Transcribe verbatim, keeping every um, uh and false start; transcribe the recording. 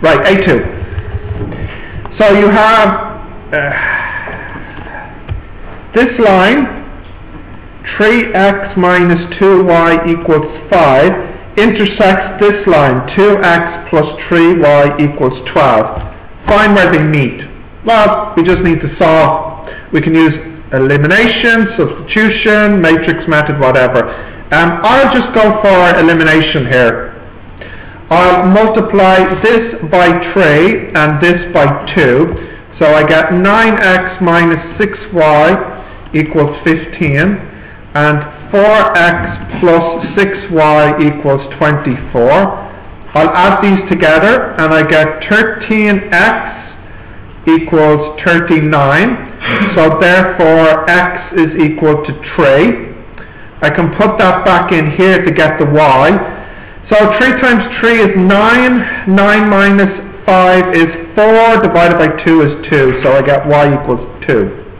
Right, A two. So you have uh, this line, three x minus two y equals five, intersects this line, two x plus three y equals twelve. Find where they meet. Well, we just need to solve. We can use elimination, substitution, matrix method, whatever. Um, I'll just go for elimination here. I'll multiply this by three and this by two. So I get nine x minus six y equals fifteen. And four x plus six y equals twenty-four. I'll add these together and I get thirteen x equals thirty-nine. So therefore x is equal to three. I can put that back in here to get the y. So three times three is nine. nine minus five is four. Divided by two is two. So I get y equals two.